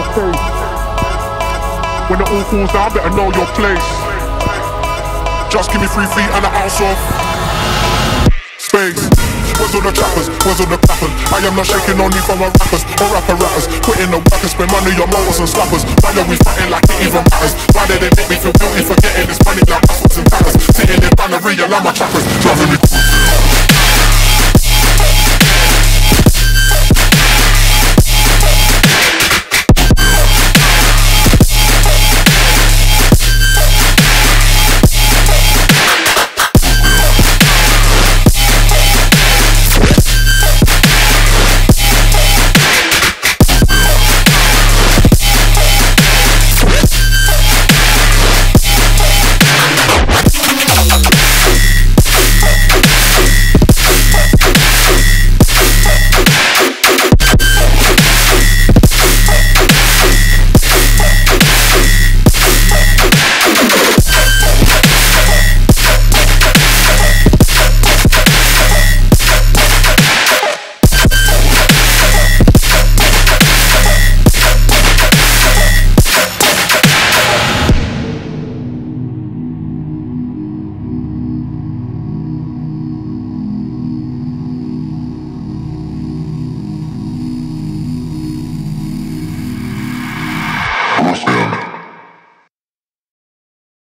face. When it all falls down, better know your place. Just give me 3 feet and an ounce of space. Where's all the trappers? Where's all the clappers? I am not shaking only for my rappers or rappers. Quitting the work and spend money on motors and slappers. Why are we fighting like it even matters? Why did they make me feel guilty for getting